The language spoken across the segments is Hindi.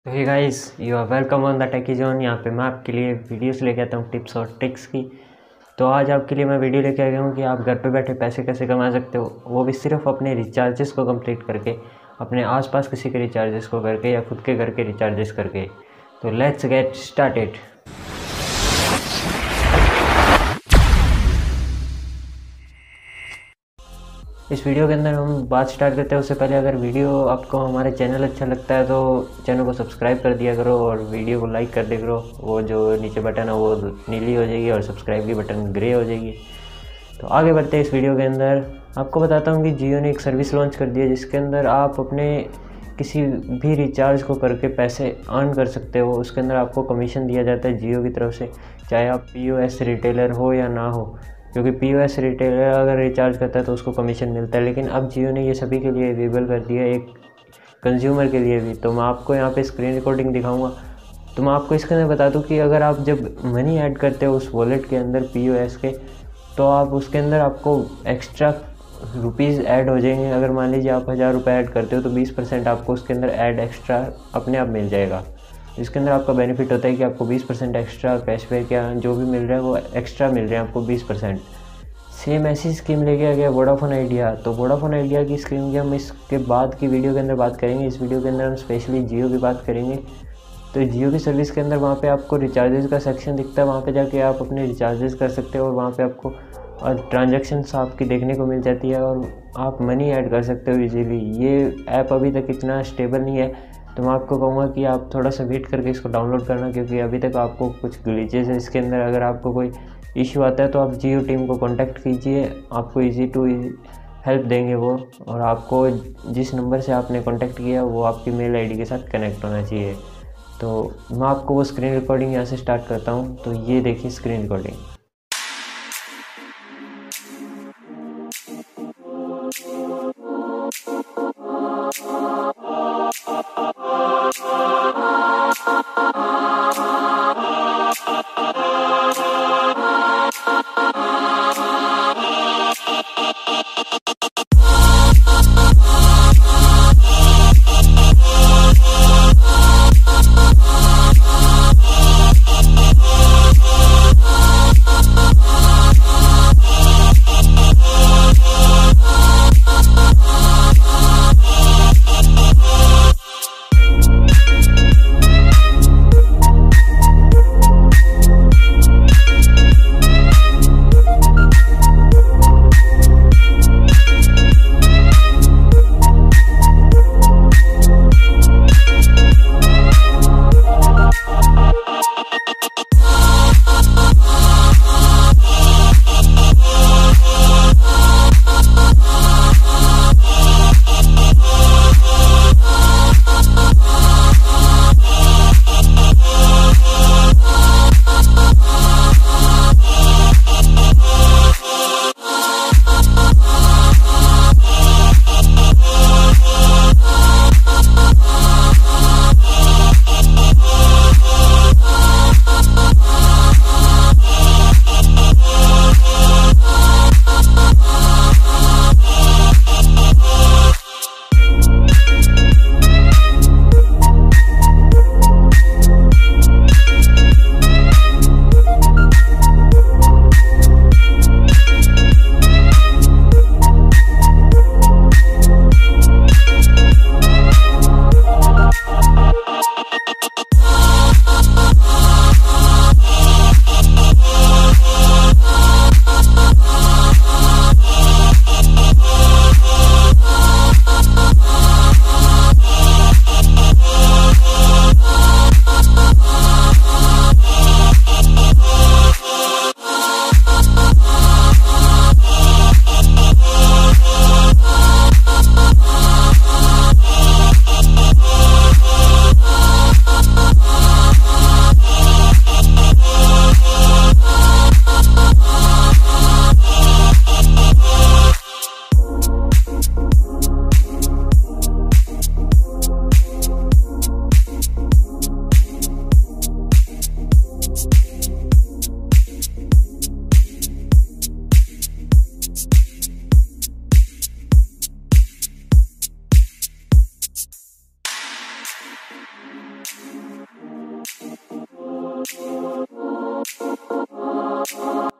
तो hey guys, you are welcome on the techie zone. यहाँ पे मैं आपके लिए वीडियोस लेके आता हूँ टिप्स और ट्रिक्स की। तो आज आपके लिए मैं वीडियो लेके आ गया हूँ कि आप घर पे बैठे पैसे कैसे कमा सकते हो, वो भी सिर्फ अपने रिचार्जेस को कंप्लीट करके, अपने आसपास किसी के रिचार्जेस को करके या खुद के घर के रिचार्जेस करके। तो लेट्स गेट स्टार्टेड। इस वीडियो के अंदर हम बात स्टार्ट करते हैं उससे पहले अगर वीडियो आपको हमारे चैनल अच्छा लगता है तो चैनल को सब्सक्राइब कर दिया करो और वीडियो को लाइक कर दिया करो। वो जो नीचे बटन है वो नीली हो जाएगी और सब्सक्राइब की बटन ग्रे हो जाएगी। तो आगे बढ़ते हैं इस वीडियो के अंदर। आपको बताता हूँ कि जियो ने एक सर्विस लॉन्च कर दी है जिसके अंदर आप अपने किसी भी रिचार्ज को करके पैसे अर्न कर सकते हो। उसके अंदर आपको कमीशन दिया जाता है जियो की तरफ से, चाहे आप POS रिटेलर हो या ना हो, क्योंकि POS रिटेलर अगर रिचार्ज करता है तो उसको कमीशन मिलता है। लेकिन अब जियो ने ये सभी के लिए अवेलेबल कर दिया है, एक कंज्यूमर के लिए भी। तो मैं आपको यहाँ पे स्क्रीन रिकॉर्डिंग दिखाऊंगा। तो मैं आपको इसके अंदर बता दूँ कि अगर आप जब मनी ऐड करते हो उस वॉलेट के अंदर POS के, तो आप उसके अंदर आपको एक्स्ट्रा रुपीज़ ऐड हो जाएंगे। अगर मान लीजिए आप 1000 रुपये ऐड करते हो तो 20% आपको उसके अंदर ऐड एक्स्ट्रा अपने आप मिल जाएगा। इसके अंदर आपका बेनिफिट होता है कि आपको 20% एक्स्ट्रा कैशबैक या जो भी मिल रहा है वो एक्स्ट्रा मिल रहा है आपको 20%। सेम ऐसी स्कीम लेके आ गया वोडाफोन आइडिया। तो वोडाफोन आइडिया की स्कीम की हम इसके बाद की वीडियो के अंदर बात करेंगे। इस वीडियो के अंदर हम स्पेशली जियो की बात करेंगे। तो जियो की सर्विस के अंदर वहाँ पे आपको रिचार्जेस का सेक्शन दिखता है, वहाँ पे जाके आप अपने रिचार्जेस कर सकते हो और वहाँ पे आपको ट्रांजैक्शंस आपकी देखने को मिल जाती है और आप मनी ऐड कर सकते हो इजीली। ये ऐप अभी तक इतना स्टेबल नहीं है, तो मैं आपको कहूँगा कि आप थोड़ा सा वेट करके इसको डाउनलोड करना, क्योंकि अभी तक आपको कुछ ग्लिचेस है इसके अंदर। अगर आपको कोई इशू आता है तो आप जियो टीम को कांटेक्ट कीजिए, आपको ईजी टू हेल्प देंगे वो। और आपको जिस नंबर से आपने कांटेक्ट किया वो आपकी मेल आईडी के साथ कनेक्ट होना चाहिए। तो मैं आपको वो स्क्रीन रिकॉर्डिंग यहाँ से स्टार्ट करता हूँ। तो ये देखिए स्क्रीन रिकॉर्डिंग।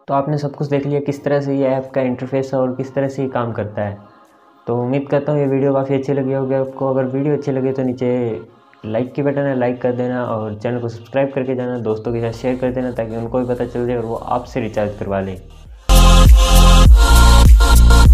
तो आपने सब कुछ देख लिया किस तरह से ये ऐप का इंटरफेस है और किस तरह से ये काम करता है। तो उम्मीद करता हूँ ये वीडियो काफ़ी अच्छी लगी होगी आपको। अगर वीडियो अच्छी लगे तो नीचे लाइक की बटन है, लाइक कर देना और चैनल को सब्सक्राइब करके जाना, दोस्तों के साथ शेयर कर देना ताकि उनको भी पता चल जाए और वो आपसे रिचार्ज करवा लें।